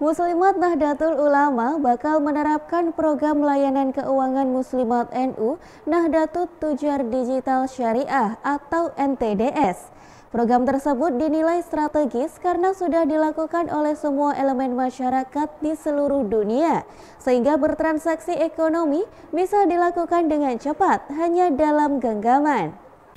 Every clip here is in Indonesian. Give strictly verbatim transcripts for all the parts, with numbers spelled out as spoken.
Muslimat Nahdlatul Ulama bakal menerapkan program layanan keuangan Muslimat N U Nahdlatul Tujar Digital Syariah atau N T D S. Program tersebut dinilai strategis karena sudah dilakukan oleh semua elemen masyarakat di seluruh dunia, sehingga bertransaksi ekonomi bisa dilakukan dengan cepat hanya dalam genggaman.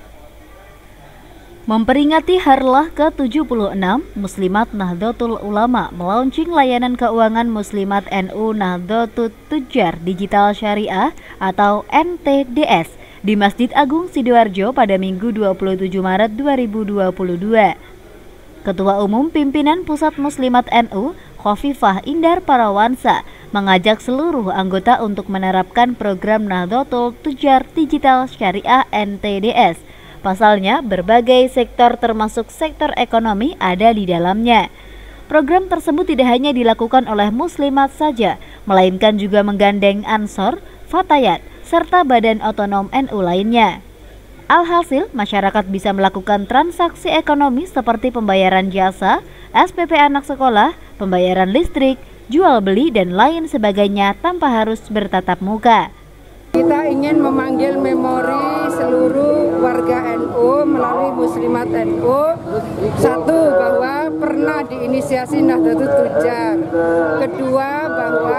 Memperingati Harlah ke tujuh puluh enam, Muslimat Nahdlatul Ulama melaunching layanan keuangan Muslimat N U Nahdlatul Tujar Digital Syariah atau N T D S di Masjid Agung Sidoarjo pada Minggu dua puluh tujuh Maret dua ribu dua puluh dua. Ketua Umum Pimpinan Pusat Muslimat N U, Khofifah Indar Parawansa, mengajak seluruh anggota untuk menerapkan program Nahdlatul Tujar Digital Syariah N T D S. Pasalnya, berbagai sektor termasuk sektor ekonomi ada di dalamnya. Program tersebut tidak hanya dilakukan oleh muslimat saja, melainkan juga menggandeng Ansor, Fatayat, serta badan otonom N U lainnya. Alhasil, masyarakat bisa melakukan transaksi ekonomi seperti pembayaran jasa, S P P anak sekolah, pembayaran listrik, jual beli, dan lain sebagainya tanpa harus bertatap muka. Kita ingin memanggil memori seluruh warga N U melalui Muslimat N U. Satu, bahwa pernah diinisiasi Nahdlatul Tujar. Kedua, bahwa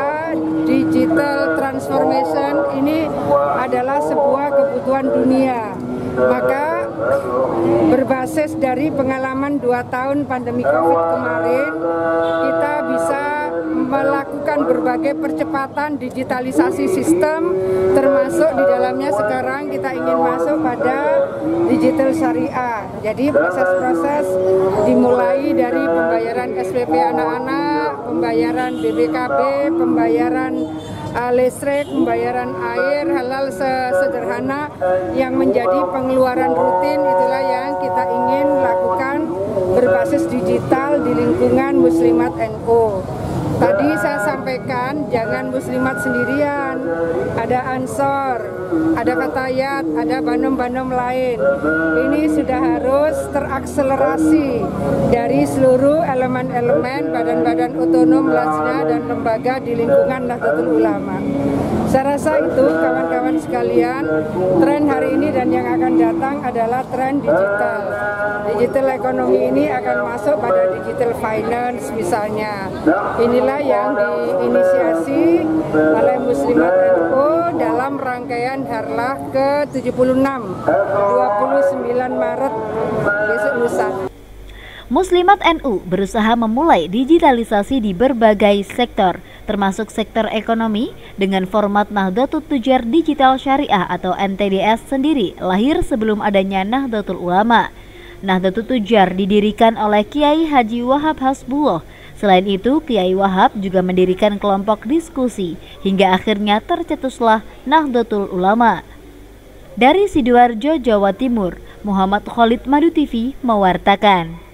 digital transformation ini adalah sebuah kebutuhan dunia. Maka berbasis dari pengalaman dua tahun pandemi COVID kemarin, kita bisa melakukan berbagai percepatan digitalisasi sistem, termasuk di dalamnya sekarang kita ingin masuk pada digital syariah. Jadi proses-proses dimulai dari pembayaran S P P anak-anak, pembayaran B B K B, pembayaran uh, listrik, pembayaran air, hal-hal sederhana yang menjadi pengeluaran rutin, itulah yang kita ingin lakukan berbasis digital di lingkungan Muslimat N U. Tadi saya sampaikan jangan muslimat sendirian, ada Ansor, ada Fatayat, ada banom-banom lain. Ini sudah harus terakselerasi dari seluruh elemen-elemen badan-badan otonom, lajnah, dan lembaga di lingkungan Nahdlatul Ulama. Saya rasa itu kawan-kawan sekalian, tren hari ini dan yang akan datang adalah tren digital. Digital ekonomi ini akan masuk pada digital finance misalnya. Inilah yang diinisiasi oleh Muslimat N U dalam rangkaian Harlah ke tujuh puluh enam, dua puluh sembilan Maret besok lusa. Muslimat N U berusaha memulai digitalisasi di berbagai sektor, termasuk sektor ekonomi, dengan format Nahdlatul Tujar Digital Syariah atau N T D S sendiri lahir sebelum adanya Nahdlatul Ulama. Nahdlatul Tujar didirikan oleh Kiai Haji Wahab Hasbullah. Selain itu, Kiai Wahab juga mendirikan kelompok diskusi, hingga akhirnya tercetuslah Nahdlatul Ulama. Dari Sidoarjo, Jawa Timur, Muhammad Khalid, Madu T V, mewartakan.